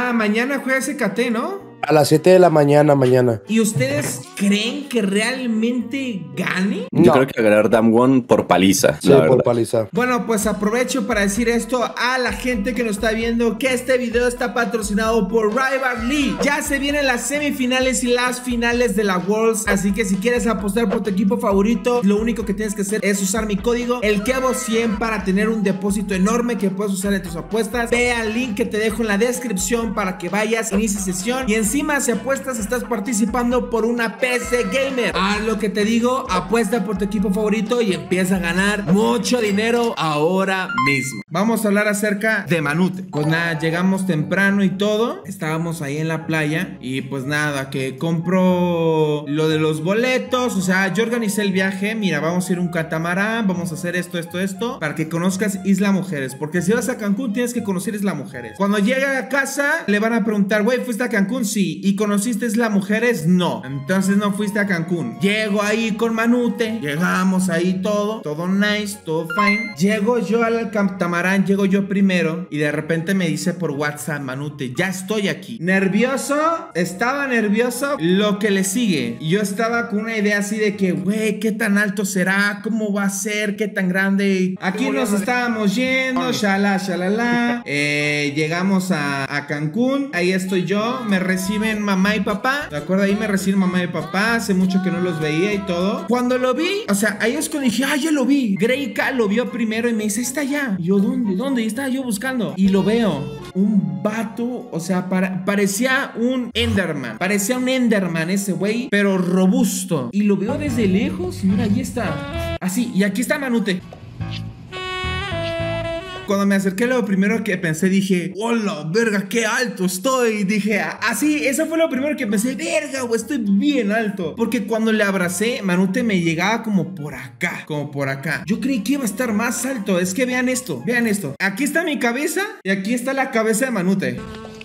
mañana juega SKT, ¿no? A las 7 de la mañana, ¿Y ustedes creen que realmente gane? Yo creo que va a ganar Damwon por paliza. Sí, por paliza. Bueno, pues aprovecho para decir esto a la gente que nos está viendo, que este video está patrocinado por Rival League. Ya se vienen las semifinales y las finales de la Worlds, así que si quieres apostar por tu equipo favorito, lo único que tienes que hacer es usar mi código, el Kevo100, para tener un depósito enorme que puedes usar en tus apuestas. Ve al link que te dejo en la descripción para que vayas, inicie sesión y encima si apuestas estás participando por una PC Gamer. Haz lo que te digo, apuesta por tu equipo favorito y empieza a ganar mucho dinero ahora mismo. Vamos a hablar acerca de Manute. Pues nada, llegamos temprano y todo, estábamos ahí en la playa y pues nada, que compro lo de los boletos, o sea, yo organicé el viaje. Mira, vamos a ir a un catamarán, vamos a hacer esto, para que conozcas Isla Mujeres, porque si vas a Cancún tienes que conocer Isla Mujeres. Cuando llegue a casa le van a preguntar, güey, ¿fuiste a Cancún? Sí. ¿Y conociste Isla Mujeres? No. Entonces no fuiste a Cancún. Llego ahí con Manute, llegamos ahí todo nice, todo fine. Llego yo al catamarán, llego yo primero y de repente me dice por WhatsApp Manute, ya estoy aquí. Nervioso, estaba nervioso lo que le sigue. Y yo estaba con una idea así de que, güey, ¿qué tan alto será? ¿Cómo va a ser? ¿Qué tan grande? Aquí nos estábamos yendo, shalala. Llegamos a Cancún, ahí estoy yo, me reciben mamá y papá. ¿De acuerdo? Ahí me reciben mamá y papá. Hace mucho que no los veía y todo. Cuando lo vi, o sea, ahí es cuando dije, ah, ya lo vi. Greyka lo vio primero y me dice, está allá. Y yo, ¿dónde? Y estaba yo buscando. Y lo veo. Un vato, o sea, parecía un Enderman. Parecía un Enderman ese güey, pero robusto. Y lo veo desde lejos. Mira, ahí está. Así, y aquí está Manute. Cuando me acerqué, lo primero que pensé, dije, hola, verga, qué alto estoy. Dije, así, eso fue lo primero que pensé, verga, güey, estoy bien alto. Porque cuando le abracé, Manute me llegaba como por acá. Yo creí que iba a estar más alto. Es que vean esto. Aquí está mi cabeza y aquí está la cabeza de Manute.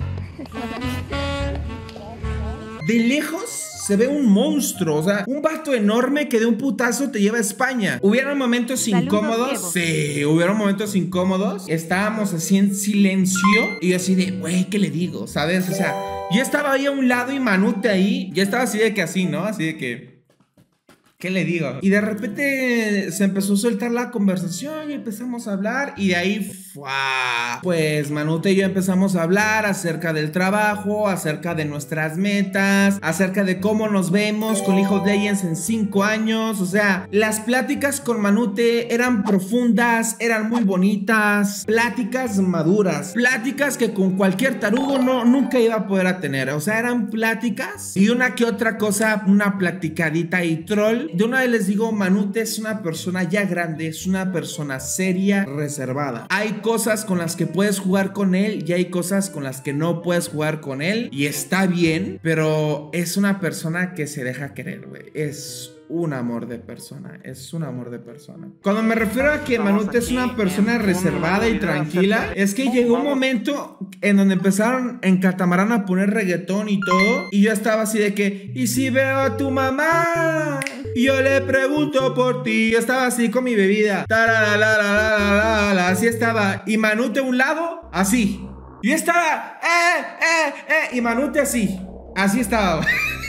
De lejos se ve un monstruo, o sea, un vato enorme que de un putazo te lleva a España. ¿Hubieron momentos incómodos? Sí, hubieron momentos incómodos. Estábamos así en silencio y yo así de, güey, ¿qué le digo? ¿Sabes? O sea, yo estaba ahí a un lado y Manute ahí. Yo estaba así de que así, ¿no? Así de que, ¿qué le digo? Y de repente se empezó a soltar la conversación y empezamos a hablar. Y de ahí, pues Manute y yo empezamos a hablar acerca del trabajo, acerca de nuestras metas, acerca de cómo nos vemos con League of Legends en 5 años. O sea, las pláticas con Manute eran profundas, eran muy bonitas, pláticas maduras, pláticas que con cualquier tarugo nunca iba a poder tener. O sea, eran pláticas y una que otra cosa, una platicadita y troll. De una vez les digo, Manute es una persona ya grande, es una persona seria, reservada. Hay cosas con las que puedes jugar con él y hay cosas con las que no puedes jugar con él. Y está bien, pero es una persona que se deja querer, güey. Es un amor de persona, Cuando me refiero a que Manute es una persona reservada y tranquila, es que llegó un momento en donde empezaron en catamarán a poner reggaetón y todo, y yo estaba así de que, ¿y si veo a tu mamá? Y yo le pregunto por ti. Yo estaba así con mi bebida, así estaba, y Manute a un lado, así. Yo estaba, y Manute así estaba.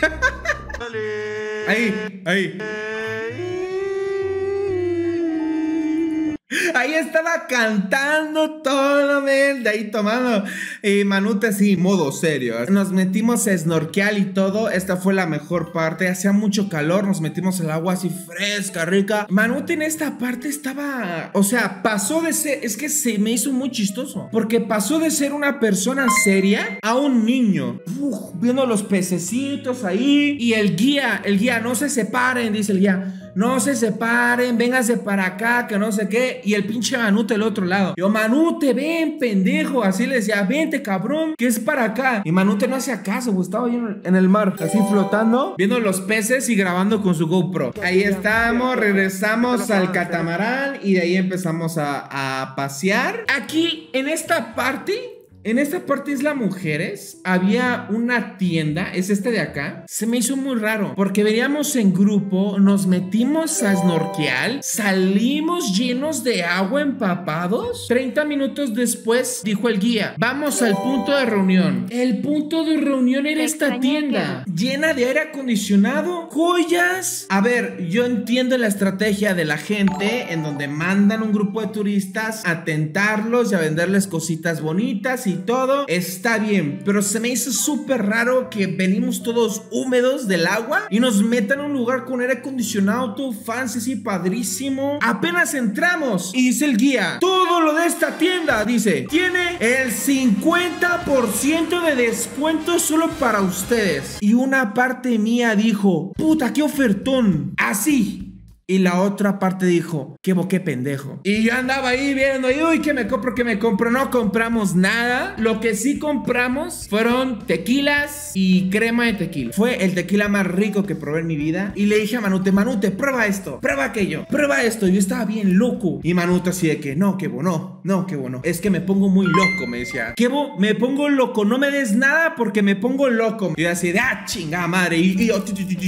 Ahí estaba cantando todo, de ahí tomando. Y Manute así, modo serio. Nos metimos a snorkear y todo. Esta fue la mejor parte. Hacía mucho calor, nos metimos al agua así fresca, rica. Manute en esta parte estaba, o sea, pasó de ser, es que se me hizo muy chistoso, porque pasó de ser una persona seria a un niño. Viendo los pececitos ahí. Y el guía, no se separen, dice el guía. No se separen, vénganse para acá, que no sé qué. Y el pinche Manute del otro lado. Yo, Manute, ven, pendejo. Así le decía, vente, cabrón, que es para acá. Y Manute no hacía caso, pues estaba ahí en el mar, así flotando, viendo los peces y grabando con su GoPro. Ahí estamos, regresamos al catamarán y de ahí empezamos a pasear. Aquí, en esta parte, En esta parte Isla Mujeres había una tienda, es este de acá. Se me hizo muy raro porque veníamos en grupo, nos metimos a snorkear, salimos llenos de agua empapados. 30 minutos después dijo el guía, vamos al punto de reunión. El punto de reunión era esta tienda llena de aire acondicionado, joyas. A ver, yo entiendo la estrategia de la gente en donde mandan un grupo de turistas a tentarlos y a venderles cositas bonitas y todo, está bien, pero se me hizo súper raro que venimos todos húmedos del agua y nos metan a un lugar con aire acondicionado todo fancy, así padrísimo. Apenas entramos y dice el guía, todo lo de esta tienda, dice, tiene el 50% de descuento solo para ustedes. Y una parte mía dijo, puta, qué ofertón, así. Y la otra parte dijo, qué boqué pendejo. Y yo andaba ahí viendo, y uy, ¿qué me compro? ¿Qué me compro? No compramos nada. Lo que sí compramos fueron tequilas y crema de tequila. Fue el tequila más rico que probé en mi vida. Y le dije a Manute, Manute, prueba esto, prueba aquello, prueba esto. Y yo estaba bien loco. Y Manute así de que, no, Kevo, no, Kevo, no. Es que me pongo muy loco, me decía. Kevo, me pongo loco, no me des nada porque me pongo loco. Y yo así de, chingada madre. Y yo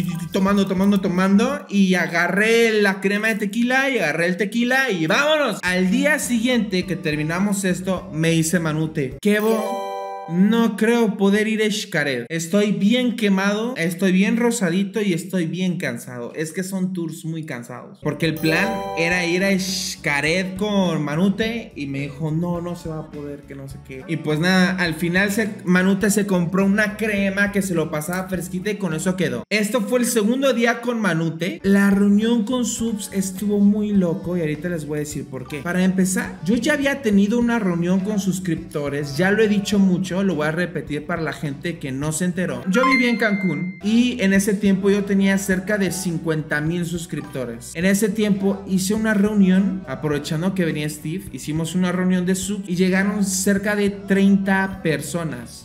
tomando. Y agarré la crema de tequila y agarré el tequila y vámonos. Al día siguiente que terminamos esto, me dice Manute, Kevo, no creo poder ir a Xcaret. Estoy bien quemado, estoy bien rosadito y estoy bien cansado. Es que son tours muy cansados. Porque el plan era ir a Xcaret con Manute y me dijo, no se va a poder, que no sé qué. Y pues nada, al final Manute se compró una crema que se lo pasaba fresquita y con eso quedó. Esto fue el segundo día con Manute. La reunión con Subs estuvo muy loco y ahorita les voy a decir por qué. Para empezar, yo ya había tenido una reunión con suscriptores, ya lo he dicho mucho, lo voy a repetir para la gente que no se enteró. Yo vivía en Cancún y en ese tiempo yo tenía cerca de 50,000 suscriptores. En ese tiempo hice una reunión, aprovechando que venía Steve, hicimos una reunión de sub y llegaron cerca de 30 personas.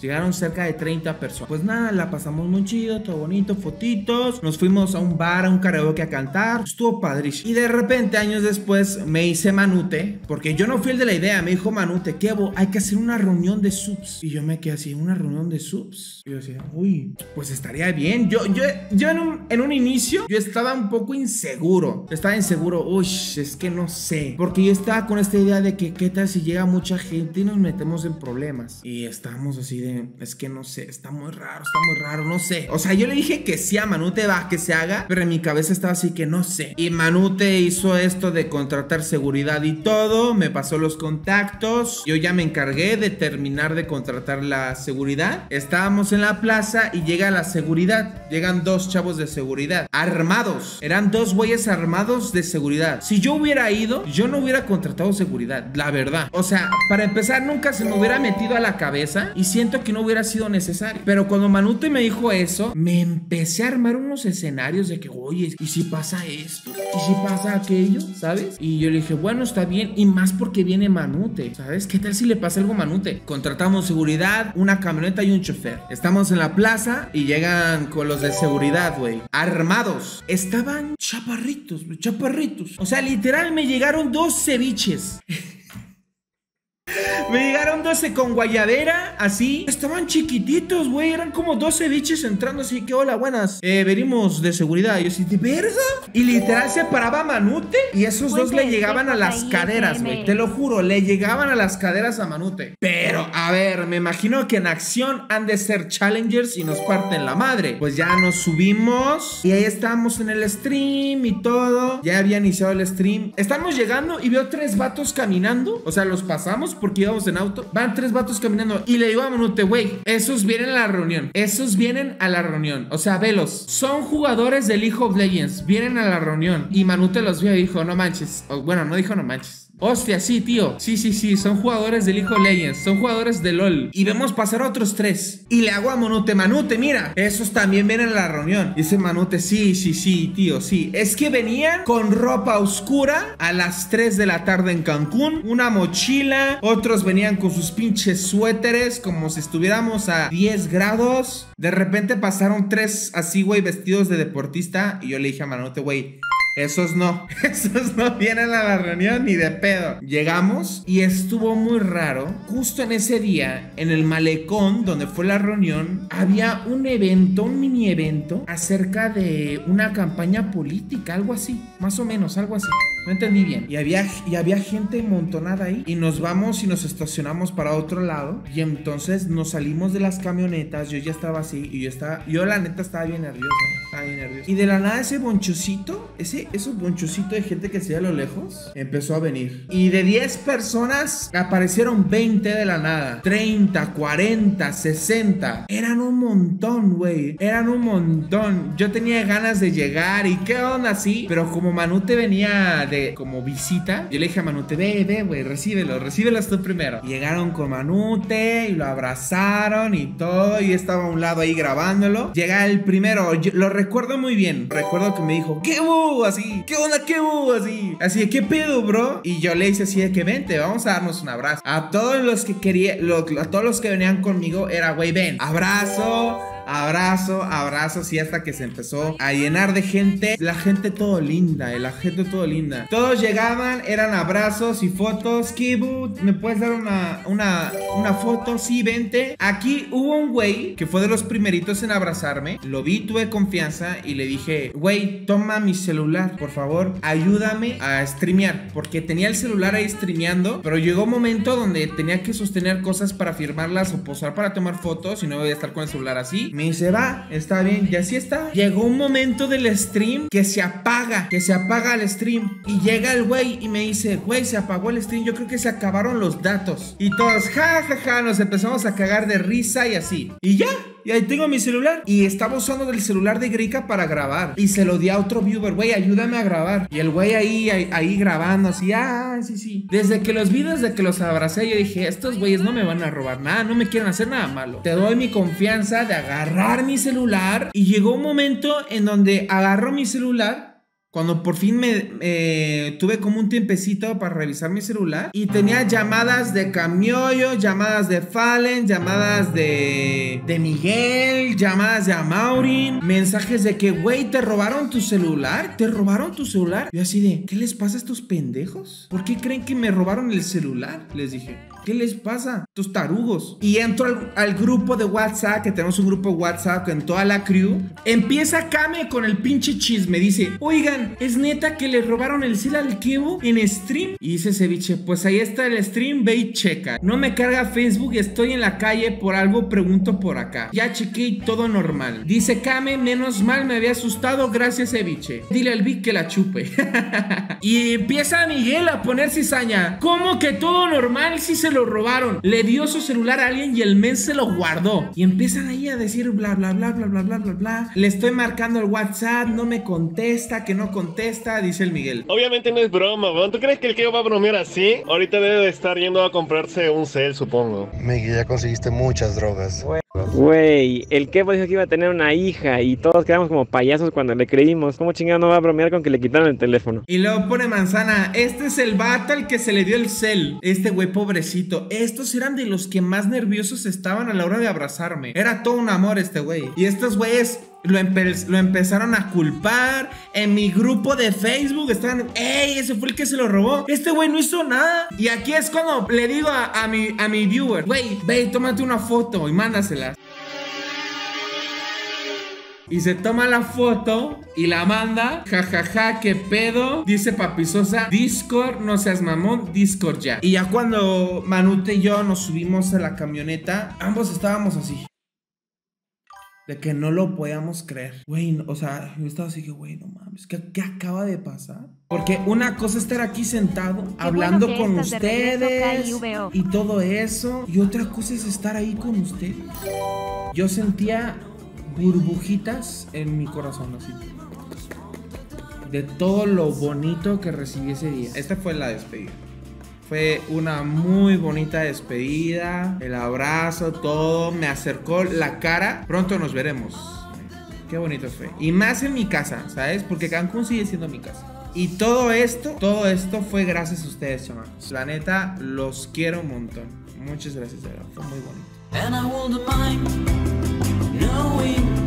Pues nada, la pasamos muy chido, todo bonito, fotitos. Nos fuimos a un bar, a un karaoke a cantar. Estuvo padrísimo. Y de repente, años después, me hice Manute, porque yo no fui el de la idea. Me dijo Manute, Kevo, hay que hacer una reunión de subs. Y yo me quedé así, una reunión de subs. Y yo decía, uy, pues estaría bien. Yo en un inicio, yo estaba un poco inseguro. Uy, es que no sé. Porque yo estaba con esta idea de que, ¿qué tal si llega mucha gente y nos metemos en problemas? Y estábamos así de, es que no sé, está muy raro, no sé. O sea, yo le dije que sí a Manute, va, que se haga, pero en mi cabeza estaba así que no sé. Y Manute hizo esto de contratar seguridad y todo, me pasó los contactos. Yo ya me encargué de terminar de contratar la seguridad. Estábamos en la plaza y llega la seguridad. Llegan dos chavos de seguridad armados. Eran dos güeyes armados de seguridad. Si yo hubiera ido, yo no hubiera contratado seguridad, la verdad. O sea, para empezar, nunca se me hubiera metido a la cabeza y siento que no hubiera sido necesario. Pero cuando Manute me dijo eso, me empecé a armar unos escenarios de que, oye, ¿y si pasa esto? ¿Y si pasa aquello? ¿Sabes? Y yo le dije, bueno, está bien. Y más porque viene Manute, ¿sabes? ¿Qué tal si le pasa algo a Manute? Contratamos seguridad, una camioneta y un chofer. Estamos en la plaza y llegan con los de seguridad, güey, armados. Estaban chaparritos. O sea, literal me llegaron 2 ceviches. Me llegaron 12 con guayabera, así. Estaban chiquititos, güey. Eran como 12 biches entrando así que, hola, buenas. Venimos de seguridad. Y yo así, ¿de verga? Y literal se paraba Manute y esos dos le llegaban a las caderas, güey. Te lo juro, le llegaban a las caderas a Manute. Pero, a ver, me imagino que en acción han de ser challengers y nos parten la madre. Pues ya nos subimos y ahí estábamos en el stream y todo. Ya había iniciado el stream. Estamos llegando y veo 3 vatos caminando. O sea, los pasamos porque íbamos en auto. Van 3 vatos caminando y le digo a Manute, güey, esos vienen a la reunión. O sea, velos. Son jugadores de League of Legends. Vienen a la reunión. Y Manute los vio y dijo, no manches. Bueno, no dijo no manches. Hostia, sí, tío. Sí, son jugadores de League of Legends. Son jugadores de LOL. Y vemos pasar a otros 3. Y le hago a Manute, Manute, mira, esos también vienen a la reunión. Dice Manute, sí, tío, sí. Es que venían con ropa oscura a las 3 de la tarde en Cancún. Una mochila. Otros venían con sus pinches suéteres como si estuviéramos a 10 grados. De repente pasaron 3 así, güey, vestidos de deportista. Y yo le dije a Manute, güey, Esos no vienen a la reunión ni de pedo. Llegamos y estuvo muy raro. Justo en ese día, en el malecón donde fue la reunión, había un evento, un mini evento acerca de una campaña política, algo así, más o menos, algo así. No entendí bien. Y había gente montonada ahí. Y nos vamos y nos estacionamos para otro lado. Y entonces nos salimos de las camionetas. Yo ya estaba así. Y yo la neta estaba bien nerviosa. Y de la nada ese bonchocito, esos bonchocitos de gente que se ve a lo lejos, empezó a venir. Y de 10 personas aparecieron 20 de la nada. 30, 40, 60. Eran un montón, güey. Eran un montón. Yo tenía ganas de llegar. ¿Y qué onda así? Pero como Manute venía como visita, yo le dije a Manute, ve, güey, recíbelo tú primero. Y llegaron con Manute y lo abrazaron y todo. Y estaba a un lado ahí grabándolo. Llega el primero, yo lo recuerdo muy bien. Recuerdo que me dijo, ¿qué hubo? Así, ¿qué onda? ¿Qué hubo? Así de, ¿qué pedo, bro? Y yo le hice así de que vente, vamos a darnos un abrazo. A todos los que a todos los que venían conmigo era, güey, ven, abrazo, sí, hasta que se empezó a llenar de gente. La gente todo linda, Todos llegaban, eran abrazos y fotos. Kibu, ¿me puedes dar una foto? Sí, vente. Aquí hubo un güey que fue de los primeritos en abrazarme. Lo vi, tuve confianza y le dije, güey, toma mi celular, por favor, ayúdame a streamear. Porque tenía el celular ahí streameando, pero llegó un momento donde tenía que sostener cosas para firmarlas o posar para tomar fotos y no voy a estar con el celular así. Me dice, va, está bien, y así está. Llegó un momento del stream que se apaga el stream. Y llega el güey y me dice, güey, se apagó el stream, yo creo que se acabaron los datos. Y todos, ja, nos empezamos a cagar de risa y así. Y ya. Y ahí tengo mi celular. Y estaba usando del celular de Grika para grabar. Y se lo di a otro viewer. Güey, ayúdame a grabar. Y el güey ahí grabando así. Sí. Desde que los vi, desde que los abracé, yo dije, estos güeyes no me van a robar nada. No me quieren hacer nada malo. Te doy mi confianza de agarrar mi celular. Y llegó un momento en donde agarro mi celular. Cuando por fin tuve como un tiempecito para revisar mi celular. Y tenía llamadas de Camioyo, llamadas de Fallen, llamadas de Miguel, llamadas de Amaurin, mensajes de que, güey, ¿te robaron tu celular? Yo así de, ¿qué les pasa a estos pendejos? ¿Por qué creen que me robaron el celular? Les dije, ¿qué les pasa? Estos tarugos. Y entro al grupo de WhatsApp, que tenemos un grupo de WhatsApp con toda la crew. Empieza Kame con el pinche chisme. Dice, oigan, ¿es neta que le robaron el cel al Kevo en stream? Y dice Ceviche, pues ahí está el stream, ve y checa. No me carga Facebook, estoy en la calle, por algo pregunto por acá. Ya chequé y todo normal. Dice Kame, menos mal, me había asustado, gracias Ceviche. Dile al Vic que la chupe. Y empieza Miguel a poner cizaña. ¿Cómo que todo normal si se lo robaron? Le dio su celular a alguien y el men se lo guardó. Y empiezan ahí a decir bla bla bla bla bla bla bla bla. Le estoy marcando el WhatsApp, no me contesta, que no contesta, dice el Miguel. Obviamente no es broma, weón. ¿Tú crees que el Kevo va a bromear así? Ahorita debe de estar yendo a comprarse un cel, supongo. Miguel, ya conseguiste muchas drogas. Güey, el Kevo dijo que iba a tener una hija y todos quedamos como payasos cuando le creímos. ¿Cómo chingado no va a bromear con que le quitaron el teléfono? Y luego pone Manzana, este es el vato al que se le dio el cel. Este güey pobrecito. Estos eran de los que más nerviosos estaban a la hora de abrazarme. Era todo un amor este güey. Y estos güeyes lo empezaron a culpar. En mi grupo de Facebook estaban, ¡ey! Ese fue el que se lo robó. Este güey no hizo nada. Y aquí es cuando le digo a mi viewer, güey, ve, tómate una foto y mándasela. Y se toma la foto y la manda. Jajaja, qué pedo. Dice Papizosa, Discord, no seas mamón, Discord ya. Y ya cuando Manute y yo nos subimos a la camioneta, ambos estábamos así, de que no lo podíamos creer. Güey, o sea, yo estaba así que, güey, no mames, ¿qué acaba de pasar? Porque una cosa es estar aquí sentado, hablando con ustedes y todo eso. Y otra cosa es estar ahí con ustedes. Yo sentía burbujitas en mi corazón, así, de todo lo bonito que recibí ese día. Esta fue la despedida. Fue una muy bonita despedida. El abrazo, todo. Me acercó la cara. Pronto nos veremos. Qué bonito fue. Y más en mi casa, ¿sabes? Porque Cancún sigue siendo mi casa. Y todo esto fue gracias a ustedes, chamacos. La neta, los quiero un montón. Muchas gracias, de verdad. Fue muy bonito.